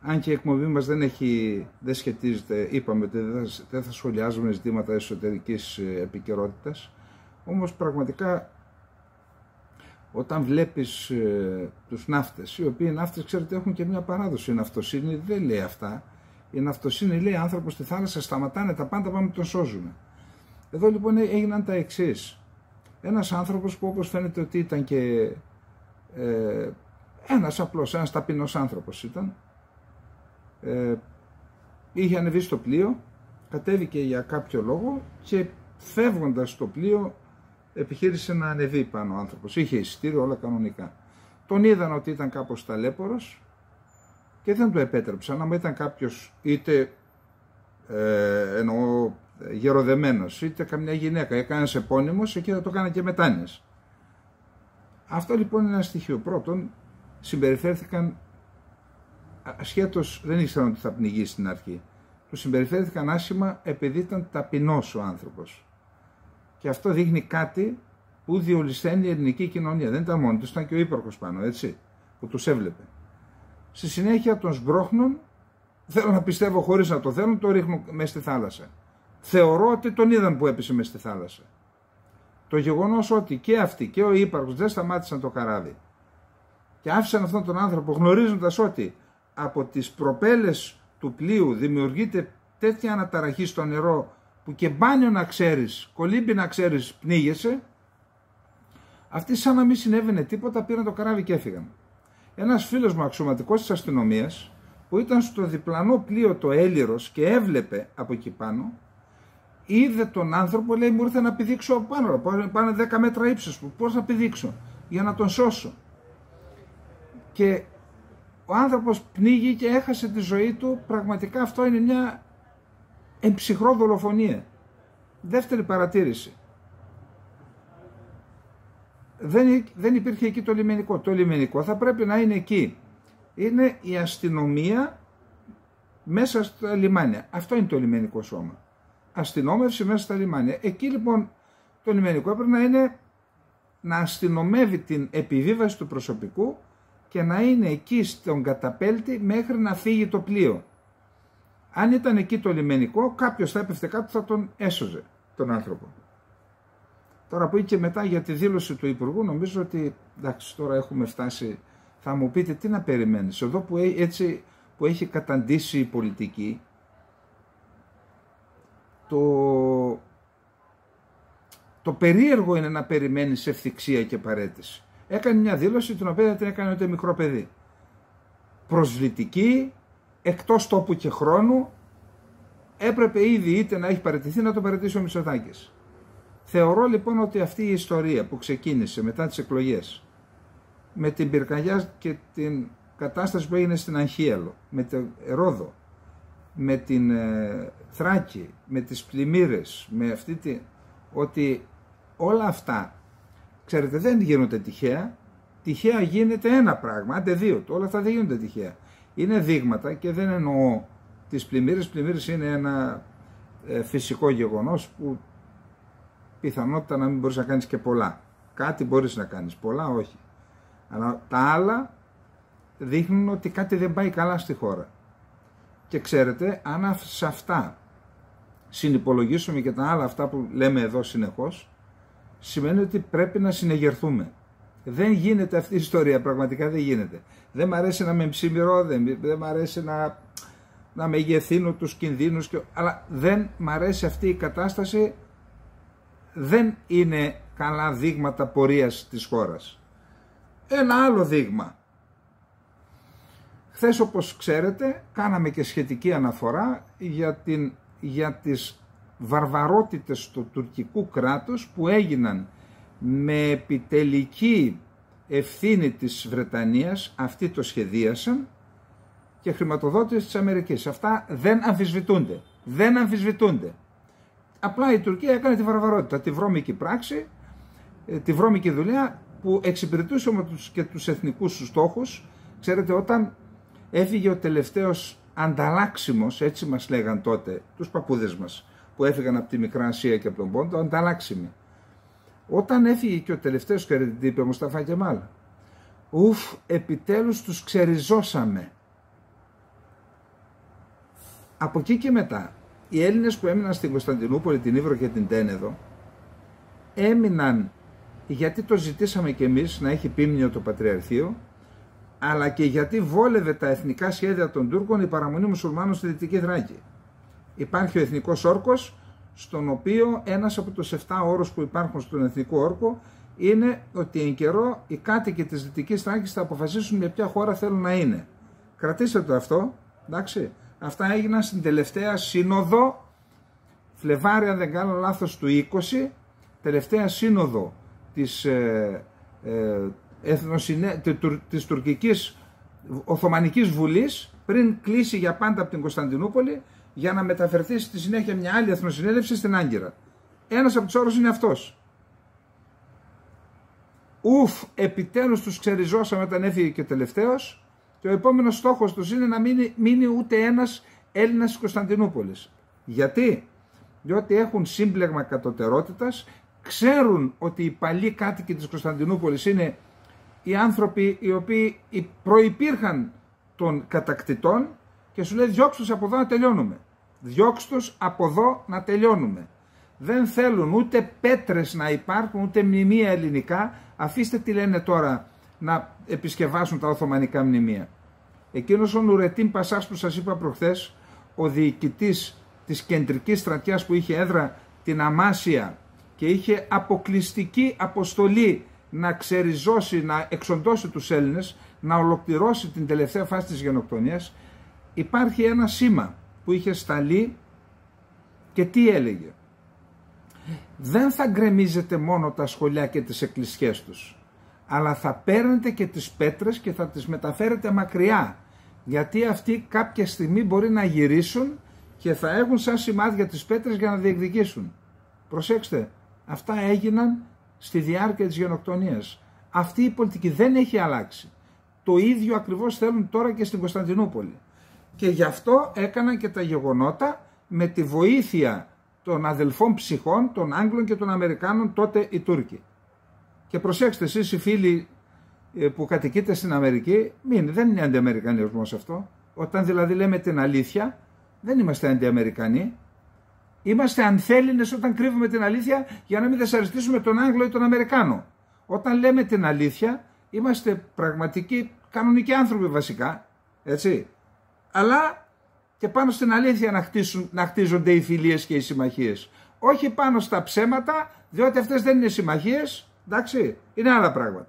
Αν και η εκπομπή μας δεν σχετίζεται, είπαμε ότι δεν θα σχολιάζουμε ζητήματα εσωτερικής επικαιρότητας, όμως πραγματικά όταν βλέπεις τους ναύτες, οι οποίοι ναύτες ξέρετε έχουν και μια παράδοση, η ναυτοσύνη δεν λέει αυτά, η ναυτοσύνη λέει άνθρωπος στη θάλασσα σταματάνε τα πάντα, πάμε τον σώζουμε. Εδώ λοιπόν έγιναν τα εξής. Ένας άνθρωπος που όπως φαίνεται ότι ήταν και ένας ταπεινός άνθρωπος ήταν, είχε ανεβεί στο πλοίο, κατέβηκε για κάποιο λόγο και φεύγοντας στο πλοίο επιχείρησε να ανεβεί πάνω ο άνθρωπος. Είχε εισιτήριο, όλα κανονικά. Τον είδαν ότι ήταν κάπως ταλέπορος και δεν το επέτρεψαν. Άμα ήταν κάποιος είτε εννοώ γεροδεμένος, είτε καμιά γυναίκα, έκανες επώνυμος, εκεί θα το έκανα και μετάνοιες. Αυτό λοιπόν είναι ένα στοιχείο. Πρώτον, συμπεριφέρθηκαν ασχέτως, δεν ήξεραν ότι θα πνιγεί στην αρχή. Του συμπεριφέρθηκαν άσχημα επειδή ήταν ταπεινός ο άνθρωπος. Και αυτό δείχνει κάτι που διολυσθένει η ελληνική κοινωνία. Δεν ήταν μόνο του, ήταν και ο ύπαρχος πάνω, έτσι, που τους έβλεπε. Στη συνέχεια τον σμπρώχνουν, θέλω να πιστεύω χωρίς να το θέλουν, το ρίχνουν μέσα στη θάλασσα. Θεωρώ ότι τον είδαν που έπεσε μέσα στη θάλασσα. Το γεγονός ότι και αυτοί και ο ύπαρχος δεν σταμάτησαν το καράβι και άφησαν αυτόν τον άνθρωπο γνωρίζοντας ότι από τις προπέλες του πλοίου δημιουργείται τέτοια αναταραχή στο νερό που και μπάνιο να ξέρεις, κολύμπι να ξέρεις, πνίγεσαι, αυτοί σαν να μην συνέβαινε τίποτα πήραν το καράβι και έφυγαν. Ένας φίλος μου αξιωματικός της αστυνομίας που ήταν στο διπλανό πλοίο το Έλυρος και έβλεπε από εκεί πάνω, είδε τον άνθρωπο, λέει, μου ήρθε να πηδήξω πάνω, πάνε 10 μέτρα ύψος μου, πώς να πηδήξω για να τον σώσω. Και ο άνθρωπος πνίγει και έχασε τη ζωή του. Πραγματικά αυτό είναι μια εμψυχρό δολοφονία. Δεύτερη παρατήρηση. Δεν υπήρχε εκεί το λιμενικό. Το λιμενικό θα πρέπει να είναι εκεί. Είναι η αστυνομία μέσα στα λιμάνια. Αυτό είναι το λιμενικό σώμα. Αστυνόμευση μέσα στα λιμάνια. Εκεί λοιπόν το λιμενικό έπρεπε να είναι να αστυνομεύει την επιβίβαση του προσωπικού και να είναι εκεί στον καταπέλτη μέχρι να φύγει το πλοίο. Αν ήταν εκεί το λιμενικό, κάποιος θα έπεφτε κάτω, θα τον έσωζε τον άνθρωπο. Τώρα που και μετά για τη δήλωση του Υπουργού, νομίζω ότι εντάξει, τώρα έχουμε φτάσει, θα μου πείτε τι να περιμένεις. Εδώ που έτσι που έχει καταντήσει η πολιτική, το περίεργο είναι να περιμένεις ευθυξία και παρέτηση. Έκανε μια δήλωση την οποία δεν την έκανε ούτε μικρό παιδί. Προσβλητική, εκτός τόπου και χρόνου, έπρεπε ήδη είτε να έχει παραιτηθεί να το παραιτήσει ο Μητσοτάκης. Θεωρώ λοιπόν ότι αυτή η ιστορία που ξεκίνησε μετά τις εκλογές, με την πυρκαγιά και την κατάσταση που έγινε στην Αγχίαλο, με το Ρόδο, με την Θράκη, με τις πλημμύρες, με αυτή ότι όλα αυτά, ξέρετε, δεν γίνονται τυχαία. Τυχαία γίνεται ένα πράγμα, άντε δύο, όλα αυτά δεν γίνονται τυχαία. Είναι δείγματα και δεν εννοώ τις πλημμύρες. Πλημμύρες είναι ένα φυσικό γεγονός που πιθανότητα να μην μπορείς να κάνεις και πολλά. Κάτι μπορείς να κάνεις, πολλά όχι. Αλλά τα άλλα δείχνουν ότι κάτι δεν πάει καλά στη χώρα. Και ξέρετε, αν σε αυτά συνυπολογίσουμε και τα άλλα αυτά που λέμε εδώ συνεχώς, σημαίνει ότι πρέπει να συνεγερθούμε. Δεν γίνεται αυτή η ιστορία, πραγματικά δεν γίνεται. Δεν μ' αρέσει να με ψημυρώ, δεν μ' αρέσει να μεγεθύνω τους κινδύνους, αλλά δεν μ' αρέσει αυτή η κατάσταση, δεν είναι καλά δείγματα πορείας της χώρας. Ένα άλλο δείγμα. Χθες, όπως ξέρετε, κάναμε και σχετική αναφορά για τις βαρβαρότητες του τουρκικού κράτους που έγιναν με επιτελική ευθύνη της Βρετανίας, αυτοί το σχεδίασαν, και χρηματοδότηση της Αμερικής. Αυτά δεν αμφισβητούνται. Δεν αμφισβητούνται. Απλά η Τουρκία έκανε τη βαρβαρότητα, τη βρώμικη πράξη, τη βρώμικη δουλειά που εξυπηρετούσε όμως και τους εθνικούς τους στόχους. Ξέρετε, όταν έφυγε ο τελευταίος ανταλλάξιμος, έτσι μας λέγαν τότε τους παππούδες μας που έφυγαν από τη Μικρά Ασία και από τον Πόντο, ανταλλάξιμοι. Όταν έφυγε και ο τελευταίος, ξέρετε τι είπε ο Μουσταφά Κεμάλ? Επιτέλους τους ξεριζώσαμε. Από εκεί και μετά, οι Έλληνες που έμειναν στην Κωνσταντινούπολη, την Ύβρο και την Τένεδο, έμειναν γιατί το ζητήσαμε κι εμείς να έχει πίμνιο το Πατριαρχείο, αλλά και γιατί βόλευε τα εθνικά σχέδια των Τούρκων η παραμονή μουσουλμάνων στη Δυτική Θράκη. Υπάρχει ο Εθνικός Όρκος, στον οποίο ένας από τους 7 όρους που υπάρχουν στον Εθνικό Όρκο είναι ότι εν καιρό οι κάτοικοι της Δυτικής Θράκης θα αποφασίσουν με ποια χώρα θέλουν να είναι. Κρατήστε το αυτό, εντάξει. Αυτά έγιναν στην τελευταία σύνοδο, Φλεβάρι αν δεν κάνω λάθος του 20, τελευταία σύνοδο της τουρκικής Οθωμανικής Βουλής, πριν κλείσει για πάντα από την Κωνσταντινούπολη, για να μεταφερθεί στη συνέχεια μια άλλη εθνοσυνέλευση στην Άγκυρα. Ένας από τους όρους είναι αυτός. Επιτέλους τους ξεριζώσαμε όταν έφυγε και τελευταίος, και ο επόμενος στόχος τους είναι να μείνει ούτε ένας Έλληνας της Κωνσταντινούπολης. Γιατί? Διότι έχουν σύμπλεγμα κατωτερότητας, ξέρουν ότι οι παλιοί κάτοικοι της Κωνσταντινούπολης είναι οι άνθρωποι οι οποίοι προϋπήρχαν των κατακτητών, και σου λέει διώξτε τους από εδώ να τελειώνουμε. Διώξτε τους από εδώ να τελειώνουμε. Δεν θέλουν ούτε πέτρες να υπάρχουν, ούτε μνημεία ελληνικά. Αφήστε τι λένε τώρα να επισκευάσουν τα Οθωμανικά μνημεία. Εκείνος ο Νουρετίν Πασάς που σας είπα προχθές, ο διοικητής της κεντρικής στρατιάς που είχε έδρα την Αμάσια και είχε αποκλειστική αποστολή να ξεριζώσει, να εξοντώσει τους Έλληνες, να ολοκληρώσει την τελευταία φάση της γενοκτονίας, υπάρχει ένα σήμα που είχε σταλεί και τι έλεγε? Δεν θα γκρεμίζετε μόνο τα σχολιά και τις εκκλησιές τους, αλλά θα παίρνετε και τις πέτρες και θα τις μεταφέρετε μακριά, γιατί αυτοί κάποια στιγμή μπορεί να γυρίσουν και θα έχουν σαν σημάδια τις πέτρες για να διεκδικήσουν. Προσέξτε, αυτά έγιναν στη διάρκεια της γενοκτονίας. Αυτή η πολιτική δεν έχει αλλάξει. Το ίδιο ακριβώς θέλουν τώρα και στην Κωνσταντινούπολη. Και γι' αυτό έκαναν και τα γεγονότα με τη βοήθεια των αδελφών ψυχών, των Άγγλων και των Αμερικάνων, τότε οι Τούρκοι. Και προσέξτε εσείς οι φίλοι που κατοικείτε στην Αμερική, δεν είναι αντιαμερικανισμός αυτό. Όταν δηλαδή λέμε την αλήθεια, δεν είμαστε αντιαμερικανοί. Είμαστε ανθέλληνες όταν κρύβουμε την αλήθεια για να μην δεσαρεστήσουμε τον Άγγλο ή τον Αμερικάνο. Όταν λέμε την αλήθεια, είμαστε πραγματικοί κανονικοί άνθρωποι βασικά, έτσι. Αλλά και πάνω στην αλήθεια να χτίζονται οι φιλίες και οι συμμαχίες. Όχι πάνω στα ψέματα, διότι αυτές δεν είναι συμμαχίες, εντάξει, είναι άλλα πράγματα.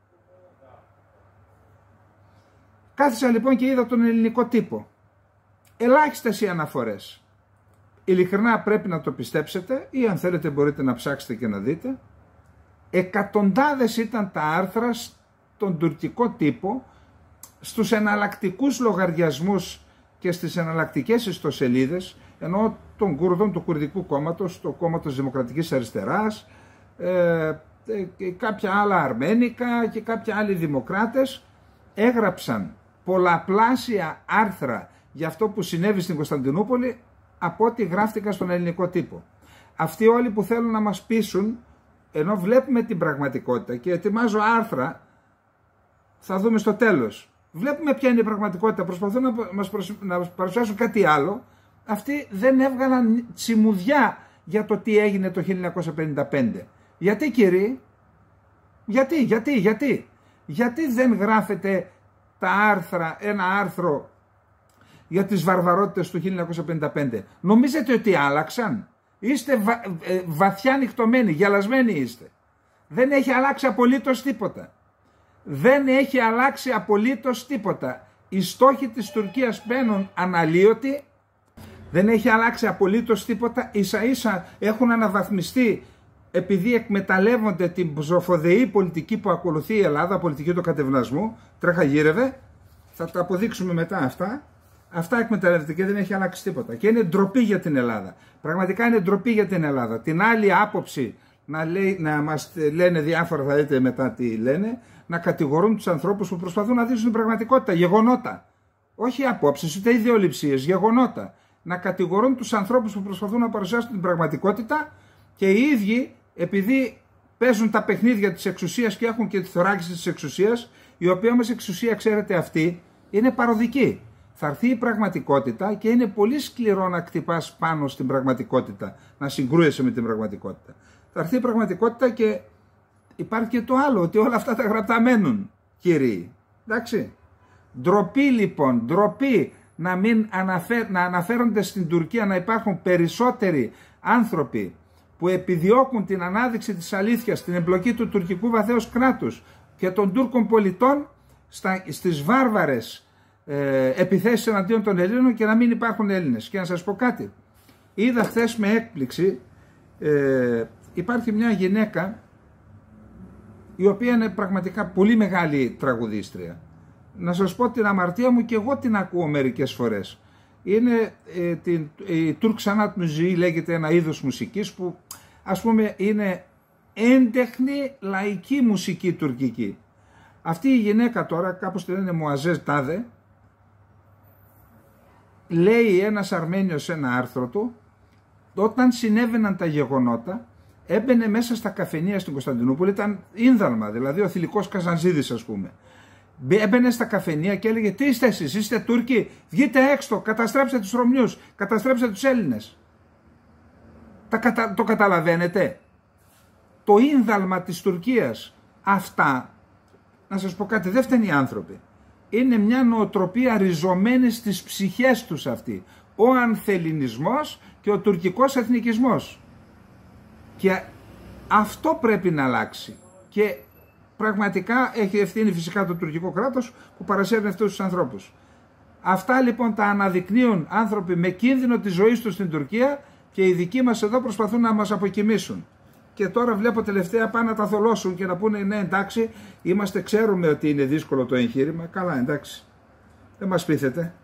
Κάθισα λοιπόν και είδα τον ελληνικό τύπο. Ελάχιστες οι αναφορές. Ειλικρινά πρέπει να το πιστέψετε, ή αν θέλετε μπορείτε να ψάξετε και να δείτε. Εκατοντάδες ήταν τα άρθρα στον τουρκικό τύπο, στους εναλλακτικούς λογαριασμούς και στις εναλλακτικές ιστοσελίδες, ενώ των Κούρδων, του Κουρδικού κόμματος, του κόμματος Δημοκρατικής Αριστεράς, και κάποια άλλα αρμένικα και κάποια άλλοι δημοκράτες, έγραψαν πολλαπλάσια άρθρα για αυτό που συνέβη στην Κωνσταντινούπολη από ό,τι γράφτηκαν στον ελληνικό τύπο. Αυτοί όλοι που θέλουν να μας πείσουν, ενώ βλέπουμε την πραγματικότητα και ετοιμάζω άρθρα, θα δούμε στο τέλος. Βλέπουμε ποια είναι η πραγματικότητα, προσπαθούν να μας παρουσιάσουν κάτι άλλο. Αυτοί δεν έβγαλαν τσιμουδιά για το τι έγινε το 1955. Γιατί κύριοι, γιατί δεν γράφετε τα άρθρα, ένα άρθρο για τις βαρβαρότητες του 1955. Νομίζετε ότι άλλαξαν? Είστε βαθιά νυχτωμένοι, γελασμένοι είστε. Δεν έχει αλλάξει απολύτως τίποτα. Δεν έχει αλλάξει απολύτως τίποτα. Οι στόχοι της Τουρκίας μπαίνουν αναλύωτοι. Δεν έχει αλλάξει απολύτως τίποτα. Ίσα ίσα έχουν αναβαθμιστεί επειδή εκμεταλλεύονται την ψοφοδεή πολιτική που ακολουθεί η Ελλάδα, πολιτική του κατευνασμού. Τρέχα γύρευε. Θα τα αποδείξουμε μετά αυτά. Αυτά εκμεταλλεύεται και δεν έχει αλλάξει τίποτα. Και είναι ντροπή για την Ελλάδα. Πραγματικά είναι ντροπή για την Ελλάδα. Την άλλη άποψη να μας λένε διάφορα, θα δείτε μετά τι λένε, να κατηγορούν τους ανθρώπους που προσπαθούν να δείξουν την πραγματικότητα, γεγονότα. Όχι απόψεις, ούτε ιδεολειψίες, γεγονότα. Να κατηγορούν τους ανθρώπους που προσπαθούν να παρουσιάσουν την πραγματικότητα και οι ίδιοι, επειδή παίζουν τα παιχνίδια της εξουσίας και έχουν και τη θωράκιση της εξουσίας, η οποία όμως εξουσία, ξέρετε, αυτή είναι παροδική. Θα έρθει η πραγματικότητα και είναι πολύ σκληρό να χτυπάς πάνω στην πραγματικότητα, να συγκρούεσαι με την πραγματικότητα. Θα έρθει η πραγματικότητα και υπάρχει και το άλλο, ότι όλα αυτά τα γραπτά μένουν, κύριοι. Εντάξει. Ντροπή λοιπόν, ντροπή να αναφέρονται στην Τουρκία να υπάρχουν περισσότεροι άνθρωποι που επιδιώκουν την ανάδειξη της αλήθειας, την εμπλοκή του τουρκικού βαθέως κράτους και των Τούρκων πολιτών στις βάρβαρες επιθέσεις εναντίον των Ελλήνων και να μην υπάρχουν Έλληνες. Και να σας πω κάτι, είδα χθες με έκπληξη, υπάρχει μια γυναίκα η οποία είναι πραγματικά πολύ μεγάλη τραγουδίστρια. Να σας πω την αμαρτία μου, και εγώ την ακούω μερικές φορές. Είναι η Turk Sanat Müziği, λέγεται ένα είδος μουσικής που ας πούμε είναι έντεχνη λαϊκή μουσική τουρκική. Αυτή η γυναίκα τώρα, κάπως τη λένε Μουαζέζ Τάδε, λέει ένας Αρμένιος σε ένα άρθρο του, όταν συνέβαιναν τα γεγονότα, έμπαινε μέσα στα καφενεία στην Κωνσταντινούπολη, ήταν ίνδαλμα, δηλαδή ο θηλυκός Καζανζίδης ας πούμε. Έμπαινε στα καφενεία και έλεγε, τι είστε εσείς, είστε Τούρκοι, βγείτε έξω, καταστρέψτε τους Ρωμιούς, καταστρέψτε τους Έλληνες. Το καταλαβαίνετε? Το ίνδαλμα της Τουρκίας, αυτά, να σας πω κάτι, δεν φταίνει οι άνθρωποι. Είναι μια νοοτροπία ριζωμένη στις ψυχές τους αυτή. Ο ανθεληνισμός και ο τουρκικός εθνικισμός. Και αυτό πρέπει να αλλάξει. Και πραγματικά έχει ευθύνη φυσικά το τουρκικό κράτος που παρασέρνει αυτούς τους ανθρώπους. Αυτά λοιπόν τα αναδεικνύουν άνθρωποι με κίνδυνο της ζωής τους στην Τουρκία και οι δικοί μας εδώ προσπαθούν να μας αποκοιμήσουν. Και τώρα βλέπω τελευταία πάνε να τα θολώσουν και να πούνε ναι εντάξει, ξέρουμε ότι είναι δύσκολο το εγχείρημα, καλά εντάξει, δεν μας πείθετε.